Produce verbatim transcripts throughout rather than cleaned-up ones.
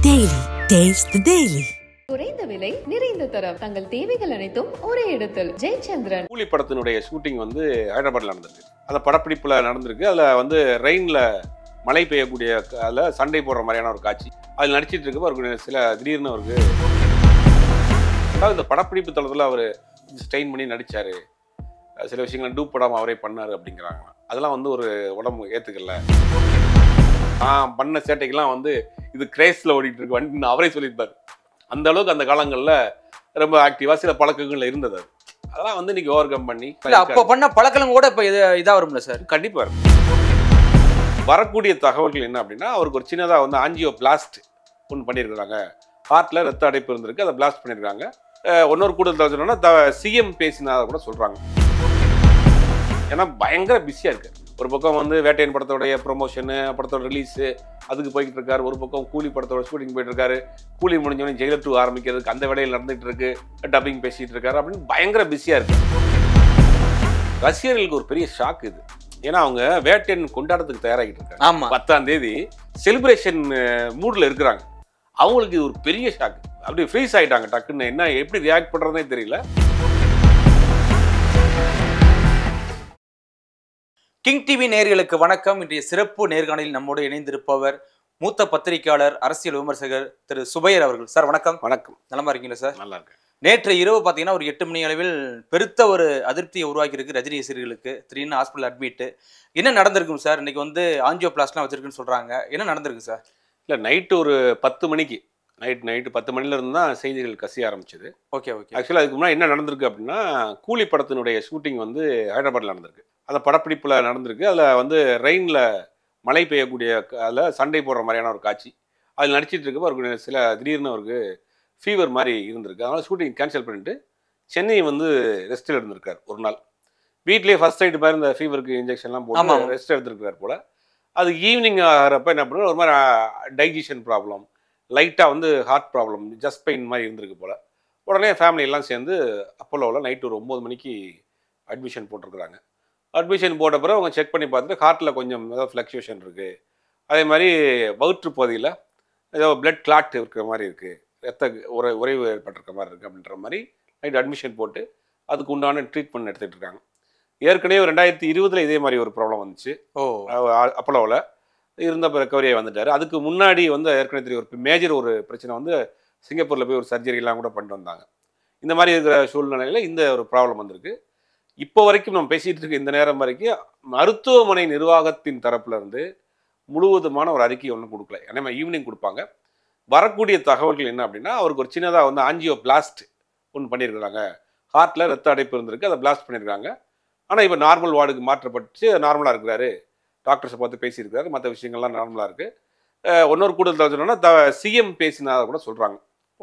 Daily. Taste the Daily. குறைந்த விலை நிறைந்த தரம் தங்கள் தேவைகள் அனைத்தும் ஒரே இடத்தில் ஜெயச்சந்திரன். கூலி படத்தினுடைய ஷூட்டிங் வந்து ஹைதராபாத்ல நடந்திருக்கு. அந்த படப்பிடிப்புல நடந்திருக்கு. அதுல வந்து ரெயின்ல மழை பெய்யக்கூடிய அதில் சண்டை போடுற மாதிரியான ஒரு காட்சி அதில் நடிச்சிட்டு இருக்கப்போ அவருக்கு சில திடீர்னு அவருக்கு அதாவது இந்த படப்பிடிப்பு தளத்தில் அவர் ஸ்ட்ரெயின் பண்ணி நடிச்சாரு, சில விஷயங்கள் டூப் படம் அவரே பண்ணாரு அப்படிங்கிறாங்க. அதெல்லாம் வந்து ஒரு உடம்பு ஏற்றுக்கல. நான் பண்ண சேட்டைக்கெல்லாம் வந்து இது கிரேஸில் ஓடிட்டு இருக்கு வண்டின்னு அவரே சொல்லியிருப்பார். அந்த அளவுக்கு அந்த காலங்களில் ரொம்ப ஆக்டிவாக சில பழக்கங்கள் இருந்தது. அது அதெல்லாம் வந்து இன்னைக்கு ஓவர் கம் பண்ணி அப்போ பண்ண பழக்கம் கூட இப்போ இது இதாக வரும்ல சார்? கண்டிப்பாக இருக்கும். வரக்கூடிய தகவல்கள் என்ன அப்படின்னா, அவருக்கு ஒரு சின்னதாக வந்து ஆஞ்சியோ பிளாஸ்ட் ஒன்று பண்ணியிருக்கிறாங்க. ஹார்ட்டில் ரத்த அடைப்பு இருந்திருக்கு, அதை பிளாஸ்ட் பண்ணியிருக்காங்க. இன்னொரு கூடுதல் சொன்னோன்னா த சிஎம் பேசினதை கூட சொல்கிறாங்க. ஏன்னா பயங்கர பிஸியாக இருக்குது. ஒரு பக்கம் வந்து வேட்டையன் படத்தோடைய ப்ரொமோஷனு, படத்தோட ரிலீஸு அதுக்கு போய்கிட்டு இருக்காரு. ஒரு பக்கம் கூலி படத்தோட ஷூட்டிங் போயிட்டு இருக்காரு. கூலி முடிஞ்சோடனே ஜெயிலர் டூ ஆரம்பிக்கிறதுக்கு அந்த வேலையில் நடந்துகிட்டு இருக்கு, டப்பிங் பேசிகிட்டு இருக்காரு அப்படின்னு பயங்கர பிஸியாக இருக்கு. ரசிகர்களுக்கு ஒரு பெரிய ஷாக் இது. ஏன்னா அவங்க வேட்டையன் கொண்டாடத்துக்கு தயாராகிட்டு இருக்காங்க. ஆமாம், பத்தாம் தேதி செலிப்ரேஷன் மூடில் இருக்கிறாங்க. அவங்களுக்கு இது ஒரு பெரிய ஷாக். அப்படி ஃப்ரீஸ் ஆகிட்டாங்க டக்குன்னு. என்ன எப்படி ரியாக்ட் பண்ணுறதுனே தெரியல. கிங் டிவி நேயர்களுக்கு வணக்கம். இன்றைய சிறப்பு நேர்காணலில் நம்மோடு இணைந்திருப்பவர் மூத்த பத்திரிகையாளர், அரசியல் விமர்சகர் திரு சுபையர் அவர்கள். சார் வணக்கம். வணக்கம். நலமா இருக்கீங்களா சார்? நல்லா இருக்கேன். நேற்று இரவு பார்த்தீங்கன்னா ஒரு எட்டு மணி அளவில் பெருத்த ஒரு அதிருப்தியை உருவாக்கி இருக்கு ரஜினி ரசிகர்களுக்கு. திடீர்னு ஹாஸ்பிட்டல் அட்மிட். என்ன நடந்திருக்கும் சார்? இன்னைக்கு வந்து ஆஞ்சியோ பிளாஸ்ட்லாம் வச்சிருக்குன்னு சொல்றாங்க. என்ன நடந்திருக்கு சார்? இல்லை, நைட்டு ஒரு பத்து மணிக்கு நைட் நைட்டு பத்து மணில இருந்து தான் செய்திகள் கசிய ஆரம்பிச்சது. Okay okay. ஆக்சுவலாக அதுக்கு முன்னாடி என்ன நடந்திருக்கு அப்படின்னா, கூலி படத்தினுடைய ஷூட்டிங் வந்து ஹைதராபாத்தில் நடந்திருக்கு. அந்த படப்பிடிப்பில் நடந்திருக்கு. அதில் வந்து ரெயினில் மழை பெய்யக்கூடிய அதில் சண்டை போடுற மாதிரியான ஒரு காட்சி அதில் நடிச்சிட்டு இருக்கப்போ அவருக்கு சில திடீர்னு அவருக்கு ஃபீவர் மாதிரி இருந்திருக்கு. அதனால் ஷூட்டிங் கேன்சல் பண்ணிட்டு சென்னை வந்து ரெஸ்ட்டில் இருந்திருக்கார் ஒரு நாள். வீட்லேயே ஃபர்ஸ்ட் எய்ட் மாதிரி இந்த ஃபீவருக்கு இன்ஜெக்ஷன்லாம் போட்டு ரெஸ்ட் எடுத்துருக்கார் போல். அது ஈவினிங் ஆகிறப்ப என்ன பண்ணுறது, ஒரு மாதிரி டைஜஷன் ப்ராப்ளம், லைட்டாக வந்து ஹார்ட் ப்ராப்ளம், ஜஸ்ட் பெயின் மாதிரி இருந்திருக்கு போல். உடனே ஃபேமிலி எல்லாம் சேர்ந்து அப்போலோவில் நைட்டு ஒரு ஒம்பது மணிக்கு அட்மிஷன் போட்டிருக்கிறாங்க. அட்மிஷன் போட்ட பிறகு அவங்க செக் பண்ணி பார்த்துட்டு ஹார்ட்டில் கொஞ்சம் ஏதோ ஃப்ளக்சுவேஷன் இருக்குது, அதே மாதிரி வயிற்று பகுதியில் ஏதோ பிளட் கிளாட் இருக்கிற மாதிரி இருக்குது, ரத்த உரை உறைவு ஏற்பட்டிருக்க மாதிரி இருக்குது அப்படின்ற மாதிரி நைட் அட்மிஷன் போட்டு அதுக்கு உண்டான ட்ரீட்மெண்ட் எடுத்துகிட்டு இருக்காங்க. ஏற்கனவே ரெண்டாயிரத்தி இருபதில் இதே மாதிரி ஒரு ப்ராப்ளம் வந்துச்சு. ஓ அப்போலோவில் இருந்தப்போ ரெக்கவரியாக வந்துட்டார். அதுக்கு முன்னாடி வந்து ஏற்கனவே தெரியும் ஒரு மேஜர் ஒரு பிரச்சனை வந்து சிங்கப்பூரில் போய் ஒரு சர்ஜரிலாம் கூட பண்ணிட்டு வந்தாங்க. இந்த மாதிரி இருக்கிற சூழ்நிலையில் இந்த ஒரு ப்ராப்ளம் வந்திருக்கு. இப்போ வரைக்கும் நம்ம பேசிகிட்டு இருக்க இந்த நேரம் வரைக்கும் மருத்துவமனை நிர்வாகத்தின் தரப்புலேருந்து முழுவதுமான ஒரு அறிக்கை ஒன்றும் கொடுக்கல. ஏன்னா ஈவினிங் கொடுப்பாங்க. வரக்கூடிய தகவல்கள் என்ன அப்படின்னா, அவருக்கு ஒரு சின்னதாக வந்து ஆஞ்சியோ பிளாஸ்ட் ஒன்று பண்ணியிருக்கிறாங்க. ஹார்ட்டில் ரத்த அடைப்பு இருந்திருக்கு, அதை பிளாஸ்ட் பண்ணியிருக்காங்க. ஆனால் இப்போ நார்மல் வார்டுக்கு மாற்றப்பட்டு நார்மலாக இருக்கிறாரு. டாக்டர்ஸை பார்த்து பேசியிருக்காரு, மற்ற விஷயங்கள்லாம் நார்மலாக இருக்குது. இன்னொரு கூடுதல் சொன்னோன்னா த சிஎம் பேசினதாக கூட சொல்கிறாங்க.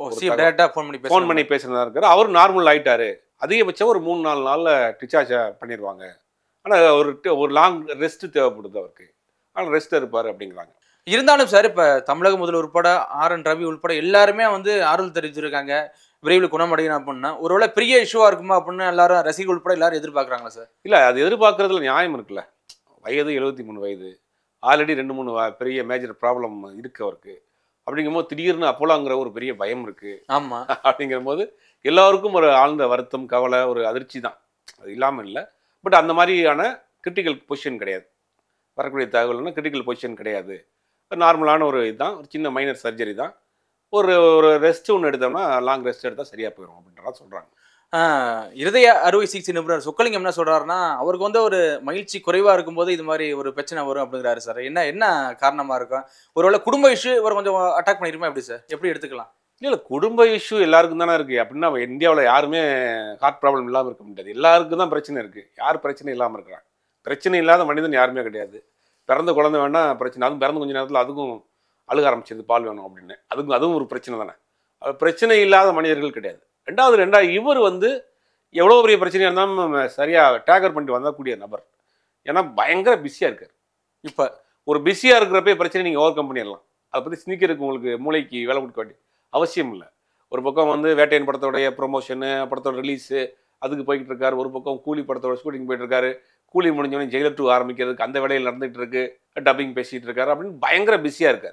ஃபோன் பண்ணி பேசினதாக இருக்காரு. அவர் நார்மல் ஆகிட்டாரு. அதிகபட்சம் ஒரு மூணு நாலு நாளில் டிஸ்சார்ஜ் பண்ணிடுவாங்க. ஆனால் ஒரு ஒரு லாங் ரெஸ்ட் தேவைப்படுது அவருக்கு. ஆனால் ரெஸ்ட் இருப்பார் அப்படிங்கிறாங்க. இருந்தாலும் சார், இப்போ தமிழக முதல்வர் உட்பட ஆர் என் ரவி உட்பட எல்லாருமே வந்து ஆறுதல் தெரிவிச்சிருக்காங்க, விரைவில் குணமடையணும் அப்படின்னா. ஒருவேளை பெரிய இஷ்யூவாக இருக்குமா அப்படின்னு எல்லாரும் ரசிகர்கள் உட்பட எல்லாரும் எதிர்பார்க்குறாங்களா சார்? இல்லை, அது எதிர்பார்க்குறதுல நியாயம் இருக்குல்ல. வயது எழுபத்தி மூணு வயது, ஆல்ரெடி ரெண்டு மூணு பெரிய மேஜர் ப்ராப்ளம் இருக்குது அவருக்கு. அப்படிங்கும்போது திடீர்னு அப்போலாங்கிற ஒரு பெரிய பயம் இருக்குது. ஆமாம். அப்படிங்கிற போது எல்லாருக்கும் ஒரு ஆழ்ந்த வருத்தம், கவலை, ஒரு அதிர்ச்சி தான். அது இல்லாமல் இல்லை. பட் அந்த மாதிரியான கிரிட்டிக்கல் பொசிஷன் கிடையாது. வரக்கூடிய தகவல்னா கிரிட்டிக்கல் பொசிஷன் கிடையாது. நார்மலான ஒரு இதுதான், ஒரு சின்ன மைனர் சர்ஜரி தான். ஒரு ஒரு ரெஸ்ட் ஒன்று எடுத்தோம்னா, லாங் ரெஸ்ட் எடுத்தால் சரியாக போயிடும் அப்படின்றதான் சொல்கிறாங்க. இருதய அறுவை சிகிச்சை நிபுணர் சொக்கலிங்கம் என்ன சொல்கிறாருன்னா, அவருக்கு வந்து ஒரு மகிழ்ச்சி குறைவாக இருக்கும்போது இது மாதிரி ஒரு பிரச்சனை வரும் அப்படிங்கிறாரு சார். என்ன என்ன காரணமாக இருக்கும்? ஒருவேளை குடும்ப இஷ்யூ இவர் கொஞ்சம் அட்டாக் பண்ணிருமா எப்படி சார்? எப்படி எடுத்துக்கலாம்? இல்லை, குடும்ப இஷ்யூ எல்லாருக்கும் தானே இருக்குது. அப்படின்னா இந்தியாவில் யாருமே ஹார்ட் ப்ராப்ளம் இல்லாமல் இருக்க முடியாது. எல்லாருக்கும் தான் பிரச்சனை இருக்குது. யார் பிரச்சனை இல்லாமல் இருக்கிறாங்க? பிரச்சனை இல்லாத மனிதன் யாருமே கிடையாது. பிறந்த குழந்தை வேணா பிரச்சனை, அதுவும் பிறந்த கொஞ்சம் நேரத்தில் அதுக்கும் அழுக ஆரம்பிச்சது பால் வேணும் அப்படின்னு. அதுக்கும் அதுவும் ஒரு பிரச்சனை தானே. அது பிரச்சனை இல்லாத மனிதர்கள் கிடையாது. ரெண்டாவது ரெண்டாவது இவர் வந்து எவ்வளோ பெரிய பிரச்சனையாக இருந்தாலும் சரியாக டேக்கர் பண்ணிட்டு வந்தக்கூடிய நபர். ஏன்னா பயங்கர பிஸியாக இருக்கார். இப்போ ஒரு பிஸியாக இருக்கிறப்ப பிரச்சனை நீங்கள் ஓவர் கம் பண்ணிடலாம். அதை பற்றி சிந்திக்கிறதுக்கு உங்களுக்கு மூளைக்கு வேலை கொடுக்க வேண்டிய அவசியம் இல்லை. ஒரு பக்கம் வந்து வேட்டையன் படத்தோடைய ப்ரொமோஷனு, படத்தோட ரிலீஸு அதுக்கு போய்கிட்டு இருக்காரு. ஒரு பக்கம் கூலி படத்தோட ஷூட்டிங் போயிட்டு இருக்காரு. கூலி முடிஞ்சோடனே ஜெயிலர் டூ ஆரம்பிக்கிறதுக்கு அந்த வேலையில் நடந்துகிட்டு இருக்கு, டப்பிங் பேசிகிட்டு இருக்காரு அப்படின்னு பயங்கர பிஸியாக இருக்கார்.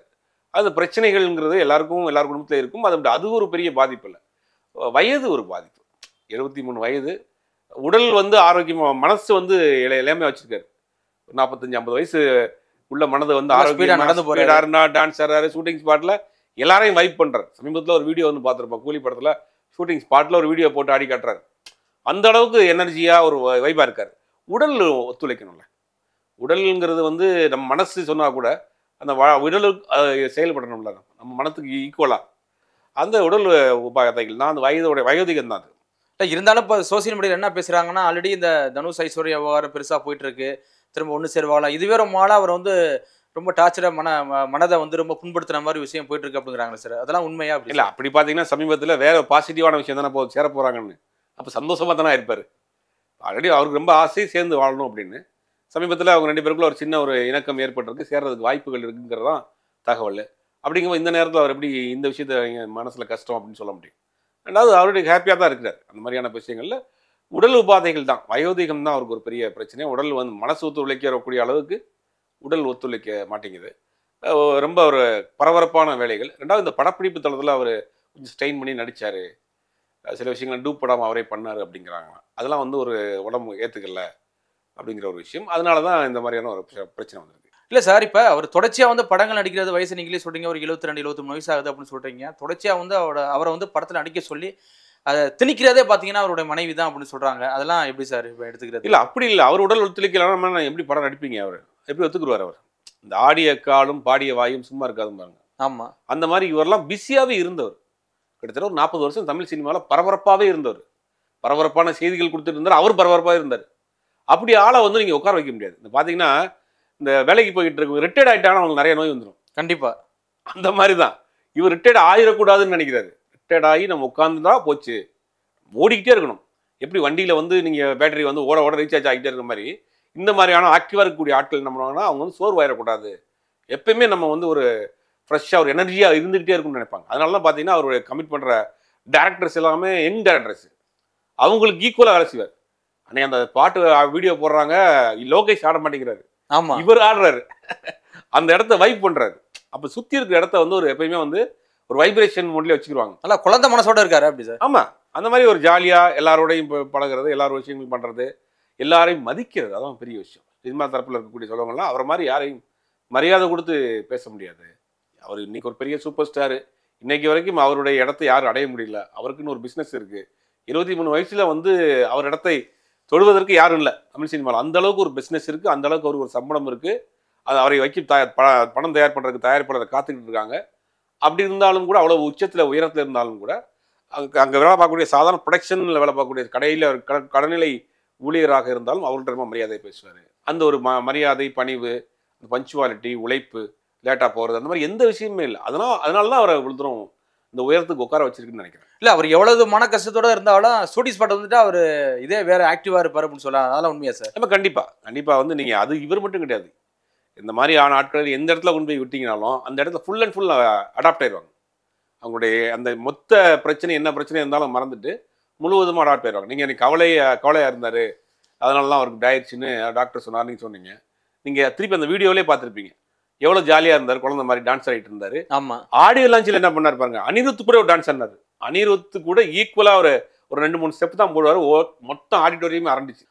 அது பிரச்சனைகள்ங்கிறது எல்லாருக்கும் எல்லார் குடும்பத்தில் இருக்கும். அது அது ஒரு பெரிய பாதிப்பு இல்லை. வயது ஒரு பாதிப்பு. எழுபத்தி மூணு வயது. உடல் வந்து ஆரோக்கியமாக, மனசு வந்து இள இளமையாக வச்சிருக்காரு. நாற்பத்தஞ்சு ஐம்பது வயசு உள்ள மனதை வந்து ஆரோக்கியமாக நடந்து போறாருன்னா, டான்ஸ் ஆடுறாரு, ஷூட்டிங் ஸ்பாட்டில் எல்லாரையும் வைப் பண்ணுறாரு. சமீபத்தில் ஒரு வீடியோ வந்து பார்த்துருப்போம், கூலி படத்தில் ஷூட்டிங் ஸ்பாட்டில் ஒரு வீடியோ போட்டு ஆடி காட்டுறாரு. அந்த அளவுக்கு எனர்ஜியாக ஒரு வைப்பாக இருக்கார். உடல் ஒத்துழைக்கணும்ல. உடலுங்கிறது வந்து நம்ம மனசு சொன்னால் கூட அந்த உடலுக்கு செயல்படணும்ல, நம்ம மனத்துக்கு ஈக்குவலாக அந்த உடல் உபாதைகள் தான் அந்த வயதோடைய வயோதிகம் தான் அது. இல்லை இருந்தாலும் இப்போ சோசியல் மீடியாவில் என்ன பேசுகிறாங்கன்னா, ஆல்ரெடி இந்த தனுஷ் ஐஸ்வர்யா விவகாரம் பெருசாக போயிட்டு இருக்கு, திரும்ப ஒன்று சேருவாங்களா, இதுவே ரொம்ப நாளாக அவர் வந்து ரொம்ப டார்ச்சராக மன மனதை வந்து ரொம்ப புண்படுத்துற மாதிரி விஷயம் போயிட்டு இருக்கு அப்படிங்கிறாங்களே சார், அதெல்லாம் உண்மையா? அப்படி இல்லை, அப்படி பார்த்தீங்கன்னா சமீபத்தில் வேற பாசிட்டிவான விஷயம் தானே போ சேர போகிறாங்கன்னு, அப்போ சந்தோஷமாக தானே இருப்பார். ஆல்ரெடி அவருக்கு ரொம்ப ஆசை சேர்ந்து வாழணும் அப்படின்னு. சமீபத்தில் அவங்க ரெண்டு பேருக்குள்ள ஒரு சின்ன ஒரு இணக்கம் ஏற்பட்டிருக்கு, சேர்றதுக்கு வாய்ப்புகள் இருக்குங்கிறதான் தகவல். அப்படிங்கும்போது இந்த நேரத்தில் அவர் எப்படி இந்த விஷயத்த மனசில் கஷ்டம் அப்படின்னு சொல்ல முடியும்? ரெண்டாவது அவருடைய ஹாப்பியாக தான் இருக்கிறார். அந்த மாதிரியான விஷயங்களில் உடல் உபாதைகள் தான், வயோதிகம் தான் அவருக்கு ஒரு பெரிய பிரச்சனை. உடல் வந்து மனசு ஒத்துழைக்கக்கூடிய அளவுக்கு உடல் ஒத்துழைக்க மாட்டேங்குது. ரொம்ப ஒரு பரபரப்பான வேலைகள். ரெண்டாவது இந்த படப்பிடிப்பு தளத்தில் அவர் கொஞ்சம் ஸ்ட்ரெயின் பண்ணி நடித்தார், சில விஷயங்கள் டூப் படாமல் அவரே பண்ணார் அப்படிங்கிறாங்க. அதெல்லாம் வந்து ஒரு உடம்பு ஏற்றுக்கல அப்படிங்கிற ஒரு விஷயம். அதனால தான் இந்த மாதிரியான ஒரு பிரச்சனை வந்திருக்கு. இல்லை சார், இப்போ அவர் தொடர்ச்சியாக வந்து படங்கள் நடிக்கிறது, வயசு நீங்களே சொல்கிறீங்க ஒரு எழுபத்தி ரெண்டு எழுபத்தி மூணு வயசு ஆகுது அப்படின்னு சொல்கிறீங்க. தொடர்ச்சியாக வந்து அவரோட அவரை வந்து படத்தில் நடிக்க சொல்லி அதை திணிக்கிறதே பார்த்தீங்கன்னா அவருடைய மனைவி தான் அப்படின்னு சொல்கிறாங்க. அதெல்லாம் எப்படி சார் இப்போ எடுத்துக்கிறது? இல்லை, அப்படி இல்லை. அவர் உடல் ஒத்துழைக்கலாம் எப்படி படம் நடிப்பீங்க? அவர் எப்படி ஒத்துக்குருவார்? அவர் இந்த ஆடிய காலும் பாடிய வாயும் சும்மா இருக்காதுன்னு பாருங்க. ஆமாம், அந்த மாதிரி இவரெல்லாம் பிஸியாகவே இருந்தவர். கிட்டத்தட்ட ஒரு நாற்பது வருஷம் தமிழ் சினிமாவில் பரபரப்பாகவே இருந்தவர். பரபரப்பான செய்திகள் கொடுத்துட்டு இருந்தார், அவர் பரபரப்பாக இருந்தார். அப்படி ஆளை வந்து நீங்கள் உட்கார வைக்க முடியாது. இந்த பார்த்தீங்கன்னா இந்த வேலைக்கு போய்கிட்டு இருக்கு ரிட்டையர்ட் ஆகிட்டாங்கன்னா அவங்களுக்கு நிறைய நோய் வந்துடும். கண்டிப்பாக அந்த மாதிரி தான் இவர் ரிட்டையர்ட் ஆகிடக்கூடாதுன்னு நினைக்கிறாரு. ரிட்டையர்ட் ஆகி நம்ம உட்காந்துதான் போச்சு, ஓடிக்கிட்டே இருக்கணும். எப்படி வண்டியில் வந்து நீங்கள் பேட்டரி வந்து ஓட ஓட ரீசார்ஜ் ஆகிட்டே இருக்கிற மாதிரி இந்த மாதிரியான ஆக்டிவாக இருக்கக்கூடிய ஆட்கள் என்ன பண்ணுவாங்கன்னா அவங்க வந்து சோர்வாயிடக்கூடாது, எப்பயுமே நம்ம வந்து ஒரு ஃப்ரெஷ்ஷாக ஒரு எனர்ஜியாக இருந்துகிட்டே இருக்கும்னு நினைப்பாங்க. அதனால தான் பார்த்தீங்கன்னா அவருடைய கமிட் பண்ணுற டேரக்டர்ஸ் எல்லாமே யங் டேரக்டர்ஸ், அவங்களுக்கு ஈக்குவலாக வேலை செய்வார். அன்னைக்கு அந்த பாட்டு வீடியோ போடுறாங்க, லோகேஷ் ஆட மாட்டேங்கிறாரு, ஆமா இவர் ஆடுறாரு, அந்த இடத்த வைப் பண்றாரு. அப்ப சுத்தி இருக்கிற இடத்த வந்து ஒரு எப்பயுமே வந்து ஒரு வைப்ரேஷன் மோட்லயே வச்சுக்கிடுவாங்க. நல்லா குழந்தை மனசோட இருக்காரு அப்படி சார். ஆமா, அந்த மாதிரி ஒரு ஜாலியா எல்லாரோடையும் பழகிறது, எல்லாரும் விஷயங்களும் பண்றது, எல்லாரையும் மதிக்கிறது, அதான் பெரிய விஷயம். சினிமா தரப்புல இருக்கக்கூடிய சொல்லுவாங்கலாம் அவரை மாதிரி யாரையும் மரியாதை கொடுத்து பேச முடியாது. அவர் இன்னைக்கு ஒரு பெரிய சூப்பர் ஸ்டாரு, இன்னைக்கு வரைக்கும் அவருடைய இடத்தை யாரும் அடைய முடியல. அவருக்குன்னு ஒரு பிஸ்னஸ் இருக்கு. இருபத்தி மூணு வயசுல வந்து அவர் இடத்தை தொடுவதற்கு யாரும் இல்லை தமிழ் சினிமாவில். அந்த அளவுக்கு ஒரு பிஸ்னஸ் இருக்கு, அந்த அளவுக்கு அவருக்கு ஒரு சம்பளம் இருக்கு. அது அவரை வைக்க தயார் பணம் தயார் பண்ணுறதுக்கு தயாரிப்பாளர் காத்துக்கிட்டு இருக்காங்க. அப்படி இருந்தாலும் கூட, அவ்வளோ உச்சத்தில் உயரத்தில் இருந்தாலும் கூட, அங்கே அங்கே வேலை பார்க்கக்கூடிய சாதாரண ப்ரொடக்ஷனில் வேலை பார்க்கக்கூடிய கடையில் கட கடநிலை ஊழியராக இருந்தாலும் அவர்கிட்ட ரொம்ப மரியாதை பேசுவார். அந்த ஒரு ம மரியாதை, பணிவு, பஞ்சுவாலிட்டி, உழைப்பு, லேட்டாக போகிறது, அந்த மாதிரி எந்த விஷயமே இல்லை. அதனால் அதனால தான் அவரை விழுந்துரும் இந்த உயரத்துக்கு உட்கார வச்சிருக்குன்னு நினைக்கிறேன். இல்லை, அவர் எவ்வளவு மன கஷ்டத்தோட இருந்தாலும் ஷூட்டிங் ஸ்பாட் வந்துட்டு அவர் இதே வேற ஆக்டிவாக இருப்பார் அப்படின்னு சொல்லலாம். அதெல்லாம் உண்மையா சார்? நம்ம கண்டிப்பாக கண்டிப்பாக வந்து நீங்கள் அது இவர் மட்டும் கிடையாது, இந்த மாதிரி ஆன ஆட்கள் எந்த இடத்துல கொண்டு போய் விட்டீங்கனாலும் அந்த இடத்துல ஃபுல் அண்ட் ஃபுல் அடாப்ட் ஆயிடுவாங்க. அவங்களுடைய அந்த மொத்த பிரச்சனை என்ன பிரச்சனை இருந்தாலும் மறந்துட்டு முழுவதுமாக அடாப்ட் ஆயிடுவாங்க. நீங்கள் எனக்கு கவலையை கவலையாக இருந்தார், அதனால தான் அவருக்கு டயட்ஸ்ன்னு டாக்டர் சொன்னார் நீங்கள் சொன்னீங்க. நீங்கள் திருப்பி அந்த வீடியோவிலே பார்த்துருப்பீங்க, எவ்வளோ ஜாலியாக இருந்தார், குழந்தை மாதிரி டான்ஸ் ஆகிட்டு இருந்தார். ஆமாம், ஆடியோ லான்ச்சில் என்ன பண்ணார் பாருங்க, அனிருத்து கூட ஒரு டான்ஸ் ஆடினார். அனிருத்து கூட ஈக்குவலாக ஒரு ஒரு ரெண்டு மூணு ஸ்டெப் தான் போடுவார், மொத்தம் ஆடிட்டோரியமே ஆரம்பிச்சு.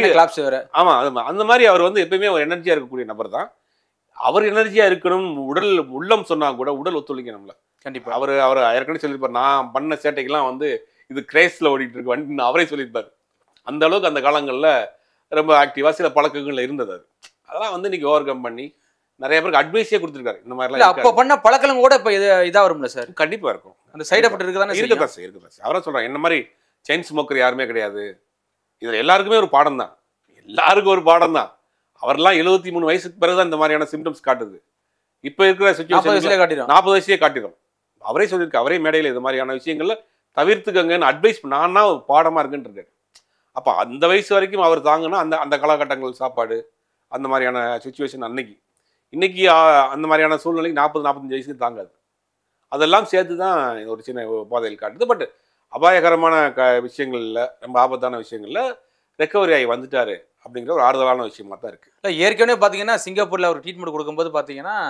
ஆமாம், அது அந்த மாதிரி அவர் வந்து எப்பயுமே ஒரு எனர்ஜியாக இருக்கக்கூடிய நபர் தான். அவர் எனர்ஜியாக இருக்கணும், உடல் உள்ளம் சொன்னால் கூட உடல் ஒத்துழைக்கணும்ல. கண்டிப்பாக அவர் அவர் ஏற்கனவே சொல்லியிருப்பார், நான் பண்ண சேட்டைக்கெல்லாம் வந்து இது கிரேஸில் ஓடிட்டு இருக்கு வண்டின்னு அவரே சொல்லியிருப்பார். அந்த அளவுக்கு அந்த காலங்களில் ரொம்ப ஆக்டிவாக சில பழக்கங்கள் இருந்தது. அது அதெல்லாம் வந்து இன்னைக்கு ஓவர் கம் பண்ணி நிறைய பேருக்கு அட்வைஸே கொடுத்துருக்காரு. இந்த மாதிரிலாம் அப்போ பண்ண பழக்கம் கூட இப்போ இது இதாக வரும்ல சார்? கண்டிப்பாக இருக்கும். அந்த சைட் எஃபெக்ட் இருக்குதானே? இருக்குதா சார், இருக்குதா சார். அவரை சொல்கிறாங்க, என்ன மாதிரி செயின் ஸ்மோக்கர் யாருமே கிடையாது. இதில் எல்லாருக்குமே ஒரு பாடம் தான், எல்லாருக்கும் ஒரு பாடம் தான். அவரெல்லாம் எழுபத்தி மூணு வயசுக்கு பிறகுதான் இந்த மாதிரியான சிம்டம்ஸ் காட்டுது. இப்போ இருக்கிற சிச்சுவேஷன் காட்டிடும், நாற்பது வயசுலேயே காட்டிடும். அவரே சொல்லியிருக்கு, அவரே மேடையில் இது மாதிரியான விஷயங்கள்ல தவிர்த்துக்கங்கன்னு அட்வைஸ் நான்னா பாடமாக இருக்குன்னு இருக்காரு. அப்போ அந்த வயசு வரைக்கும் அவர் தாங்கன்னா அந்த அந்த காலகட்டங்கள் சாப்பாடு அந்த மாதிரியான சுச்சுவேஷன் அன்னைக்கு. இன்னைக்கு அந்த மாதிரியான சூழ்நிலைக்கு நாற்பது நாற்பத்தஞ்சு வயசுக்கு தாங்காது. அதெல்லாம் சேர்த்து தான் ஒரு சின்ன பாதையில் காட்டுது. பட் அபாயகரமான க விஷயங்கள்ல ரொம்ப ஆபத்தான விஷயங்கள்ல ரெக்கவரி ஆகி வந்துட்டாரு அப்படிங்கிற ஒரு ஆறுதலான விஷயமா தான் இருக்கு. இல்லை, ஏற்கனவே பார்த்தீங்கன்னா சிங்கப்பூரில் ஒரு ட்ரீட்மெண்ட் கொடுக்கும்போது பார்த்தீங்கன்னா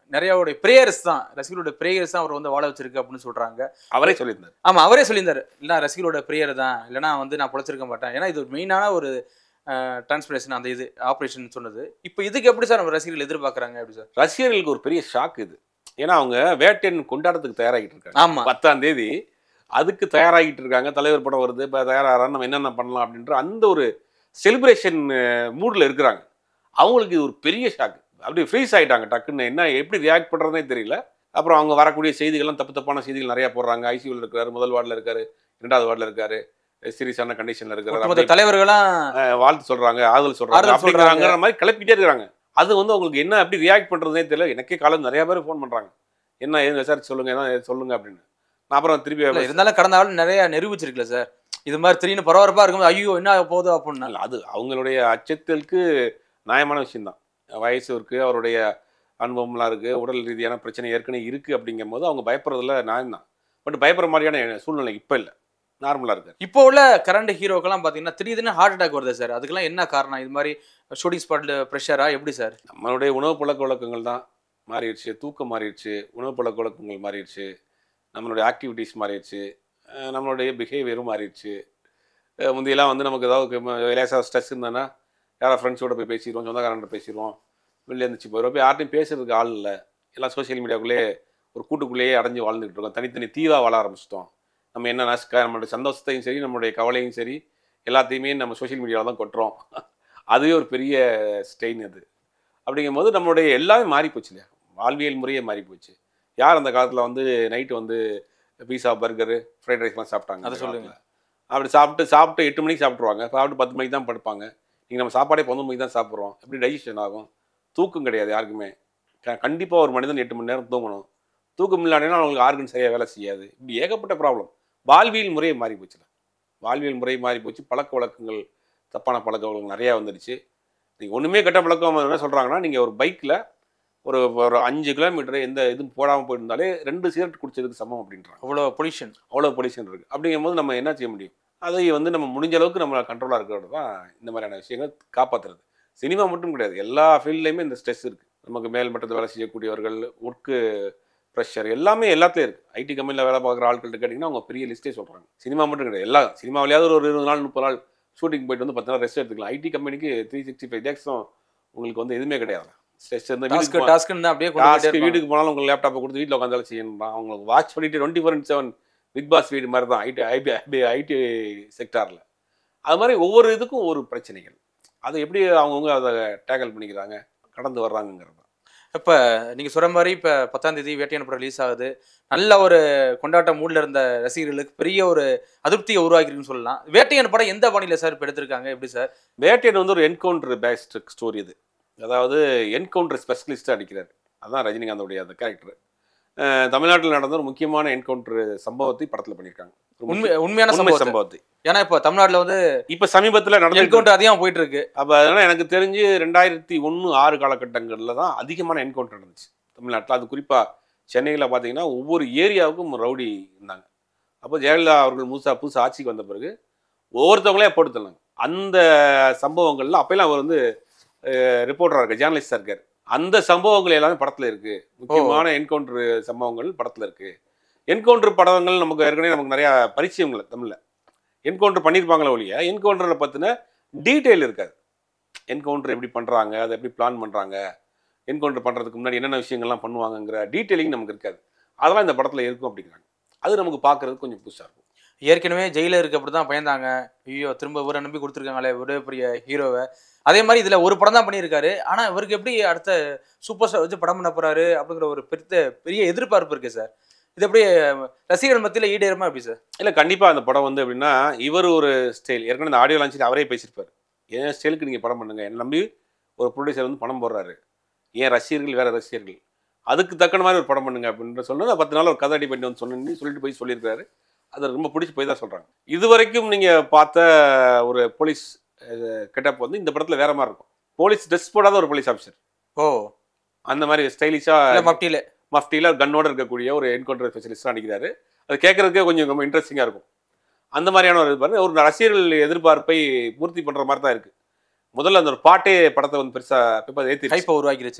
நிறைய பிரேயர்ஸ் தான், ரசிகர்களோட பிரேயர்ஸ் தான் அவர் வந்து வாழ வச்சிருக்கு அப்படின்னு சொல்றாங்க. அவரே சொல்லியிருந்தார். ஆமா, அவரே சொல்லியிருந்தாரு, இல்ல ரசிகர்களோட பிரேயர் தான், இல்லைன்னா வந்து நான் பொழைச்சிருக்க மாட்டேன். ஏன்னா இது ஒரு மெயினான ஒரு டிரான்ஸ்பிரேஷன், அந்த இது ஆப்ரேஷன் சொன்னது. இப்போ இதுக்கு எப்படி சார் நம்ம ரசிகர்கள் எதிர்பார்க்குறாங்க? எப்படி சார்? ரசிகர்களுக்கு ஒரு பெரிய ஷாக் இது. ஏன்னா அவங்க வேட்டையன் கொண்டாடத்துக்கு தயாராகிட்டு இருக்காங்க. ஆமா, பத்தாம் தேதி அதுக்கு தயாராகிட்டு இருக்காங்க. தலைவர் படம் வருது, இப்போ தயாராகிறான்னு நம்ம என்னென்ன பண்ணலாம் அப்படின்ற அந்த ஒரு செலிப்ரேஷன் மூடில் இருக்கிறாங்க. அவங்களுக்கு இது ஒரு பெரிய ஷாக். அப்படி ஃப்ரீஸ் ஆகிட்டாங்க டக்குன்னு. என்ன எப்படி ரியாக்ட் பண்ணுறதுனே தெரியல. அப்புறம் அவங்க வரக்கூடிய செய்திகள்லாம் தப்பு தப்பான செய்திகள் நிறையா போடுறாங்க. ஐசியூவில் இருக்காரு, முதல் வார்டில் இருக்காரு, இரண்டாவது வார்டில் இருக்காரு, சீரியஸான கண்டிஷனில் இருக்கிறாரு, தலைவர்களாம் வாழ்த்து சொல்கிறாங்க, ஆறுதல் சொல்கிறாங்க, அப்படிங்கிற மாதிரி கிளப்பிட்டே இருக்கிறாங்க. அது வந்து அவங்களுக்கு என்ன எப்படி ரியாக்ட் பண்ணுறதுனே தெரியல. எனக்கே காலம் நிறையா பேர் ஃபோன் பண்ணுறாங்க, என்ன ஏன் விசாரிச்சு சொல்லுங்கள், என்ன சொல்லுங்கள் அப்படின்னு. நான் அப்புறம் திருப்பி இருந்தாலும் கடந்த ஆள் நிறைய நிரூபிச்சிருக்கல சார். இது மாதிரி திடீர்னு பரபரப்பாக இருக்கும், ஐயோ என்ன போதும் அப்படின்னா. அது அவங்களுடைய அச்சத்திற்கு நியாயமான விஷயம்தான். வயசு இருக்குது, அவருடைய அனுபவம்லாம் இருக்குது, உடல் ரீதியான பிரச்சனை ஏற்கனவே இருக்குது. அப்படிங்கும் போது அவங்க பயப்படுறதுல நியாயம்தான். பட் பயப்படுற மாதிரியான சூழ்நிலை இப்போ இல்லை, நார்மலாக இருக்குது. இப்போ உள்ள கரண்ட் ஹீரோக்கெல்லாம் பார்த்தீங்கன்னா திடீர்னு ஹார்ட் அட்டாக் வருது சார். அதுக்கெல்லாம் என்ன காரணம்? இது மாதிரி ஷூட்டிங் ஸ்பாட்டில் ப்ரெஷரா எப்படி சார்? நம்மளுடைய உணவு பழக்க வழக்கங்கள் தான் மாறிடுச்சு, தூக்கம் மாறிடுச்சு, உணவு பழக்க வழக்கங்கள் மாறிடுச்சு, நம்மளுடைய ஆக்டிவிட்டீஸ் மாறிடுச்சு, நம்மளுடைய பிஹேவியரும் மாறிடுச்சு. முந்தையெல்லாம் வந்து நமக்கு ஏதாவது லேசாக ஸ்ட்ரெஸ் இருந்ததுன்னா யாராவது ஃப்ரெண்ட்ஸோட போய் பேசிடுவோம், சொந்தக்காரன்ட்ட பேசிடுவோம், வெளியே இருந்துச்சு போயிடுவோம். போய் யார்ட்டையும் பேசுறதுக்கு ஆள் இல்லை. எல்லாம் சோசியல் மீடியாவுக்குள்ளேயே ஒரு கூட்டுக்குள்ளேயே அடைஞ்சு வாழ்ந்துகிட்டு இருக்கோம். தனித்தனி தீவாக வாழ ஆரம்பிச்சிட்டோம். நம்ம என்ன நஷ்ட நம்மளுடைய சந்தோஷத்தையும் சரி, நம்மளுடைய கவலையும் சரி, எல்லாத்தையுமே நம்ம சோசியல் மீடியாவில் தான் கொட்டுறோம். அதுவே ஒரு பெரிய ஸ்டெயின் அது. அப்படிங்கும் போது நம்மளுடைய எல்லாமே மாறி போச்சு இல்லையா, வாழ்வியல் முறையே மாறி போச்சு. யார் அந்த காலத்தில் வந்து நைட்டு வந்து பீஸா, பர்கரு, ஃப்ரைட் ரைஸ்லாம் சாப்பிட்டாங்க? அதை சொல்லுங்க. அப்படி சாப்பிட்டு சாப்பிட்டு எட்டு மணிக்கு சாப்பிட்ருவாங்க, சாப்பிட்டு பத்து மணிக்கு தான் படுப்பாங்க. நீங்கள் நம்ம சாப்பாடே பதினொன்று மணிக்கு தான் சாப்பிட்றோம். எப்படி டைஜஷன் ஆகும்? தூக்கம் கிடையாது யாருக்குமே. கண்டிப்பாக ஒரு மனிதன் எட்டு மணி நேரம் தூங்கணும். தூக்கம் இல்லாட்டினா அவங்களுக்கு ஆர்கன் சரியாக வேலை செய்யாது. இப்படி ஏகப்பட்ட ப்ராப்ளம். வாழ்வியல் முறையை மாறி போச்சுல. வாழ்வியல் முறை மாறி போச்சு. பழக்க வழக்கங்கள், தப்பான பழக்க வழக்கங்கள் நிறையா வந்துடுச்சு. நீங்கள் ஒன்றுமே கெட்ட பழக்கம் என்ன சொல்கிறாங்கன்னா, நீங்கள் ஒரு பைக்கில் ஒரு ஒரு அஞ்சு கிலோமீட்டர் எந்த இதுவும் போடாமல் போயிருந்தாலே ரெண்டு சிகரெட் குடிச்சதுக்கு சமம் அப்படின்றாங்க. அவ்வளோ பொல்யூஷன் அவ்வளோ பொல்யூஷன் இருக்குது. அப்படிங்கும் போது நம்ம என்ன செய்ய முடியும்? அதை வந்து நம்ம முடிஞ்ச அளவுக்கு நம்ம கண்ட்ரோலாக இருக்கிறது தான் இந்த மாதிரியான விஷயங்கள் காப்பாற்றுறது. சினிமா மட்டும் கிடையாது, எல்லா ஃபீல்ட்லேயுமே இந்த ஸ்ட்ரெஸ் இருக்குது. நமக்கு மேல் மட்டத்தில் வேலை செய்யக்கூடியவர்கள், ஒர்க்கு ப்ரெஷர் எல்லாமே எல்லாத்துலேயும் இருக்குது. ஐடி கம்பெனியில் வேலை பார்க்குற ஆட்கள்கிட்ட கேட்டிங்கன்னா அவங்க பெரிய லிஸ்ட்டே சொல்கிறாங்க. சினிமா மட்டும் கிடையாது, எல்லா சினிமாவிலேயாவது ஒரு இருபது நாள் முப்பது நாள் ஷூட்டிங் போயிட்டு வந்து பத்து நாள் ரெஸ்ட் எடுத்துக்கலாம். ஐடி கம்பெனிக்கு த்ரீ சிக்ஸ்டி ஃபைவ் டேக்ஸும் உங்களுக்கு வந்து எதுவுமே கிடையாது. ஸ்ட்ரெஸ் இருந்து வீட்டுக்கு போனாலும் உங்கள் லேப்டாப்பை கொடுத்து வீட்டில் உட்காந்தாலும் செய்யணும். அவங்களுக்கு வாட்ச் பண்ணிட்டு twenty four into seven Bigg Boss வீடு மாதிரி தான் ஐடி ஐபி ஐடி செக்டாரில். அது மாதிரி ஒவ்வொரு இதுக்கும் ஒவ்வொரு பிரச்சனைகள். அதை எப்படி அவங்கவுங்க அதை டேக்கிள் பண்ணிக்கிறாங்க, கடந்து வர்றாங்கிறது. இப்போ நீங்கள் சொல்கிற மாதிரி இப்போ பத்தாம் தேதி வேட்டையன் படம் ரிலீஸ் ஆகுது. நல்ல ஒரு கொண்டாட்ட மூடில் இருந்த ரசிகர்களுக்கு பெரிய ஒரு அதிருப்தியை உருவாக்கிருக்குன்னு சொல்லலாம். வேட்டையன் படம் எந்த பாணியில் சார் இப்போ எடுத்திருக்காங்க? எப்படி சார்? வேட்டையன் வந்து ஒரு என்கவுண்டர் பேஸ்ட் ஸ்டோரி. இது அதாவது என்கவுண்டர் ஸ்பெஷலிஸ்ட்டாக அடிக்கிறார். அதுதான் ரஜினிகாந்தோடைய அந்த கேரக்டர். தமிழ்நாட்டில் நடந்த ஒரு முக்கியமான என்கவுண்டர் சம்பவத்தை படத்தில் பண்ணியிருக்காங்க. உண்மை உண்மையான சம்பவத்தை. ஏன்னா இப்போ தமிழ்நாட்டில் வந்து இப்போ சமீபத்தில் நடந்த என்கவுண்டர் அதிகமாக போயிட்டு இருக்கு. அப்போ அதனால் எனக்கு தெரிஞ்சு ரெண்டாயிரத்தி ஒன்று ஆறு காலகட்டங்களில் தான் அதிகமான என்கவுண்டர் நடந்துச்சு தமிழ்நாட்டில். அது குறிப்பாக சென்னையில் பார்த்தீங்கன்னா ஒவ்வொரு ஏரியாவுக்கும் ரவுடி இருந்தாங்க. அப்போ ஜெயலலிதா அவர்கள் முழுசா புதுசு ஆட்சிக்கு வந்த பிறகு ஒவ்வொருத்தவங்களே போட்டுத்தந்தாங்க. அந்த சம்பவங்கள்ல அப்போல்லாம் அவர் வந்து ரிப்போர்ட்டராக இருக்கார், ஜேர்னலிஸ்டாக இருக்கார். அந்த சம்பவங்கள் எல்லாமே படத்தில் இருக்குது. முக்கியமான என்கவுண்டர் சம்பவங்கள் படத்தில் இருக்குது. என்கவுண்டர் படங்கள் நமக்கு ஏற்கனவே நமக்கு நிறையா பரிச்சயங்கள் தமிழில். என்கவுண்டர் பண்ணியிருப்பாங்களே ஒழிய என்கவுண்டரில் பற்றின டீட்டெயில் இருக்காது. என்கவுண்டர் எப்படி பண்ணுறாங்க, அதை எப்படி பிளான் பண்ணுறாங்க, என்கவுண்டர் பண்ணுறதுக்கு முன்னாடி என்னென்ன விஷயங்கள்லாம் பண்ணுவாங்கங்கிற டீட்டெயிலிங் நமக்கு இருக்காது. அதெல்லாம் இந்த படத்தில் இருக்கும் அப்படிங்கிறாங்க. அது நமக்கு பார்க்குறதுக்கு கொஞ்சம் புதுசாக இருக்கும். ஏற்கனவே ஜெயிலருக்கு அப்படி தான் பயந்தாங்க. ஐயோ திரும்ப இவரை நம்பி கொடுத்துருக்காங்களே ஒரே பெரிய ஹீரோவை. அதே மாதிரி இதில் ஒரு படம் தான் பண்ணியிருக்காரு. ஆனால் இவருக்கு எப்படி அடுத்த சூப்பர் ஸ்டார் வச்சு படம் பண்ண போகிறாரு அப்படிங்கிற ஒரு பெரிய பெரிய எதிர்பார்ப்பு இருக்குது சார். இது எப்படி ரசிகர்கள் மத்தியில் ஈடேறுமா எப்படி சார்? இல்லை, கண்டிப்பாக அந்த படம் வந்து எப்படின்னா, இவர் ஒரு ஸ்டைல் ஏற்கனவே இந்த ஆடியோ லான்ச்சில் அவரே பேசியிருப்பார். என் ஸ்டைலுக்கு நீங்கள் படம் பண்ணுங்கள், என்னை நம்பி ஒரு ப்ரொடியூசர் வந்து பணம் போடுறாரு, ஏன் ரசிகர்கள் வேறு ரசிகர்கள், அதுக்கு தக்கன மாதிரி ஒரு படம் பண்ணுங்க அப்படின்னு சொன்னது பத்து நாள் ஒரு கதை அடி பண்ணி வந்து சொன்னு சொல்லிட்டு போய் சொல்லியிருக்காரு. அது ரொம்ப பிடிச்சி போய் தான் சொல்கிறாங்க. இது வரைக்கும் நீங்கள் பார்த்த ஒரு போலீஸ் கெட்டப் வந்து இந்த படத்தில் வேற மாதிரி இருக்கும். போலீஸ் ட்ரெஸ் போடாத ஒரு போலீஸ் ஆஃபீஸர். ஓ, அந்த மாதிரி ஸ்டைலிஷாக மஃப்டியில் மஃப்டியில் கன்னோட இருக்கக்கூடிய ஒரு என்கவுண்டர் ஸ்பெஷலிஸ்டாக நடிக்கிறாரு. அது கேட்குறதுக்கே கொஞ்சம் ரொம்ப இன்ட்ரெஸ்டிங்காக இருக்கும். அந்த மாதிரியான ஒரு இது ஒரு ரசிகர்கள் எதிர்பார்ப்பை பூர்த்தி பண்ணுற மாதிரி தான் இருக்குது. முதல்ல அந்த ஒரு பாட்டே படத்தை வந்து பெருசாக ஏற்றி ஹைப்பை உருவாக்கிடுச்சு.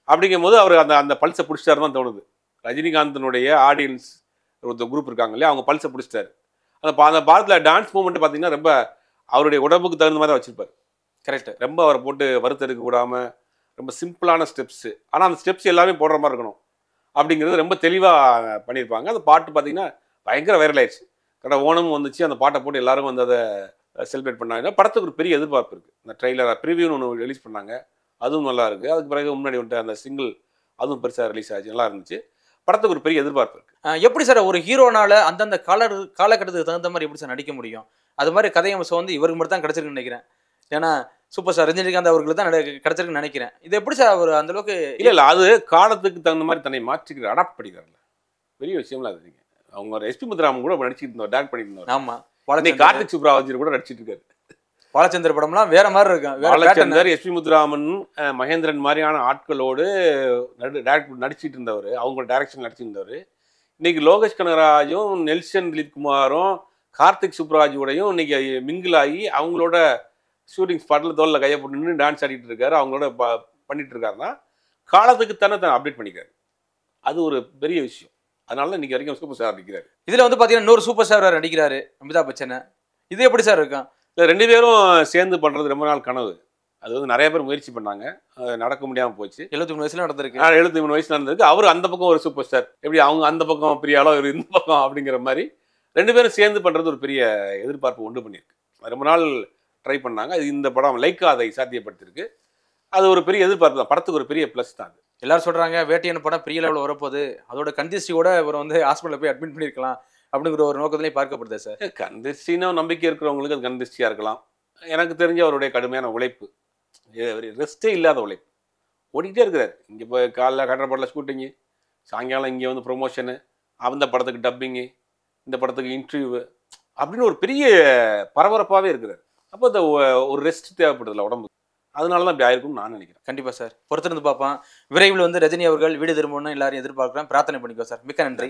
அப்படிங்கும் போது அவர் அந்த அந்த பல்ஸை பிடிச்சிட்டாரு தான் தோணுது. ரஜினிகாந்தனுடைய ஆடியன்ஸ் ஒரு குரூப் இருக்காங்க இல்லையா, அவங்க பல்ஸை பிடிச்சிட்டாரு. அந்த பா அந்த பாடத்தில் டான்ஸ் மூமெண்ட் பார்த்தீங்கன்னா ரொம்ப அவருடைய உடம்புக்கு தகுந்த மாதிரி தான் வச்சுருப்பார். கரெக்ட். ரொம்ப அவரை போட்டு வறுத்தெடுக்க கூடாமல் ரொம்ப சிம்பிளான ஸ்டெப்ஸு, ஆனால் அந்த ஸ்டெப்ஸ் எல்லாமே போடுற மாதிரி இருக்கணும் அப்படிங்கிறது ரொம்ப தெளிவாக பண்ணியிருப்பாங்க. அந்த பாட்டு பார்த்தீங்கன்னா பயங்கர வைரல் ஆயிடுச்சு. கரெக்டாக ஓணம் வந்துச்சு, அந்த பாட்டை போட்டு எல்லாரும் வந்து அதை செலிப்ரேட் பண்ணாங்க. படத்துக்கு ஒரு பெரிய எதிர்பார்ப்பு இருக்குது. அந்த ட்ரெய்லர் ப்ரிவியூன்னு ஒன்று ரிலீஸ் பண்ணாங்க, அதுவும் நல்லா இருக்குது. அதுக்கு பிறகு முன்னாடி வந்துட்டு அந்த சிங்கிள் அதுவும் பெருசாக ரிலீஸ் ஆச்சு, நல்லா இருந்துச்சு. படத்துக்கு ஒரு பெரிய எதிர்பார்ப்பு இருக்குது. எப்படி சார் ஒரு ஹீரோனால அந்தந்த கால காலகட்டத்துக்கு தகுந்த மாதிரி எப்படி சார் நடிக்க முடியும்? அது மாதிரி கதை அம்சம் வந்து இவருக்கு மட்டும் தான் கிடச்சிருக்குன்னு நினைக்கிறேன். ஏன்னா சூப்பர் ஸ்டார் ரஜினிகாந்த் அவர்களுக்கு தான் கிடச்சிருக்குன்னு நினைக்கிறேன். இது எப்படி சார் அவர் அந்த அளவுக்கு இல்லை இல்லை அது காலத்துக்கு தகுந்த மாதிரி தன்னை மாற்றிக்கிற அடாப்ட் பண்ணிக்கிறாருல்ல, பெரிய விஷயம்லாம் அது. நீங்கள் அவங்க எஸ்பி முத்துராமன் கூட நடிச்சிட்டு இருந்தோம், டேரக்ட் பண்ணிட்டு இருந்தோம். ஆமாம், கார்த்திக் சுப்ராஜ் கூட நடிச்சிட்டு இருக்காரு. பாலச்சந்திர படம்லாம் வேற மாதிரி இருக்கும். பாலச்சந்தர், எஸ்பி முத்துராமன், மகேந்திரன் மாதிரியான ஆட்களோடு டேரக்ட் நடிச்சிட்டு இருந்தவர், அவங்க டைரக்ஷன் நடிச்சிட்டு இருந்தவர். இன்னைக்கு லோகேஷ் கனகராஜும் நெல்சன் திலீப் குமாரும் கார்த்திக் சுப்ராஜோடையும் இன்னைக்கு மிங்கிள் ஆகி அவங்களோட ஷூட்டிங் ஸ்பாட்டில் தோலில் கையை போட்டு நின்று டான்ஸ் ஆடிட்டு இருக்காரு, அவங்களோட ப பண்ணிட்டு இருக்காருன்னா காலத்துக்கு தானே தன்னை அப்டேட் பண்ணிக்காரு. அது ஒரு பெரிய விஷயம். அதனால இன்னைக்கு வரைக்கும் சூப்பர் ஸ்டார் நடிக்கிறாரு. இதில் வந்து பார்த்தீங்கன்னா இன்னொரு சூப்பர் ஸ்டார் நடிக்கிறாரு அமிதாப் பச்சனை. இது எப்படி சார் இருக்கும்? இல்லை ரெண்டு பேரும் சேர்ந்து பண்ணுறது ரொம்ப நாள் கனவு. அது வந்து நிறைய பேர் முயற்சி பண்ணாங்க, நடக்க முடியாமல் போச்சு. எழுபத்தி மூணு வயசுல நடந்திருக்கு. எழுபத்தி மூணு வயசுல நடந்திருக்கு. அவர் அந்த பக்கம் ஒரு சூப்பர் ஸ்டார், எப்படி அவங்க அந்த பக்கம் பெரிய ஆளோ இவர் இந்த பக்கம் அப்படிங்கிற மாதிரி ரெண்டு பேரும் சேர்ந்து பண்ணுறது ஒரு பெரிய எதிர்பார்ப்பு உண்டு பண்ணியிருக்கு. ரொம்ப நாள் ட்ரை பண்ணாங்க. அது இந்த படம் லைக்கா அதை சாத்தியப்படுத்திருக்கு. அது ஒரு பெரிய எதிர்பார்ப்பு தான், படத்துக்கு ஒரு பெரிய ப்ளஸ் தான். எல்லாரும் சொல்கிறாங்க வேட்டையான படம் பெரிய லெவலில் வரப்போகுது, அதோட கந்திஷ்டியோட இவர் வந்து ஹாஸ்பிட்டலில் போய் அட்மிட் பண்ணியிருக்கலாம் அப்படிங்கிற ஒரு நோக்கத்திலையும் பார்க்கப்படுது சார். கந்திஷ்டினா நம்பிக்கை இருக்கிறவங்களுக்கு அது கந்திஷ்டியாக இருக்கலாம். எனக்கு தெரிஞ்ச அவருடைய கடுமையான உழைப்பு, ரெஸ்ட்டே இல்லாத உழைப்பு, ஓடிக்கிட்டே இருக்கிறார். இங்கே இப்போ காலைல கட்டப்படல ஷூட்டிங்கு, சாயங்காலம் இங்கே வந்து ப்ரொமோஷனு, அந்த படத்துக்கு டப்பிங்கு, இந்த படத்துக்கு இன்டர்வியூ அப்படின்னு ஒரு பெரிய பரபரப்பாகவே இருக்கிறார். அப்போ இந்த ஒரு ரெஸ்ட் தேவைப்படுதில்ல உடம்பு, அதனால தான் இப்படி ஆயிருக்கும்னு நான் நினைக்கிறேன். கண்டிப்பாக சார், பொறுத்திருந்து பார்ப்பேன். விரைவில் வந்து ரஜினி அவர்கள் வீடு திரும்பணும்னு எல்லாரும் எதிர்பார்க்குறேன். பிரார்த்தனை பண்ணிக்கோ சார். மிக்க நன்றி.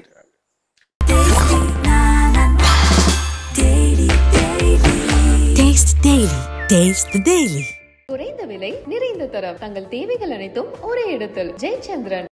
Taste Daily. Taste the Daily. குறைந்த விலை நிறைந்த தரம், தங்கள் தேவைகள் அனைத்தும் ஒரே இடத்தில். ஜெயச்சந்திரன்.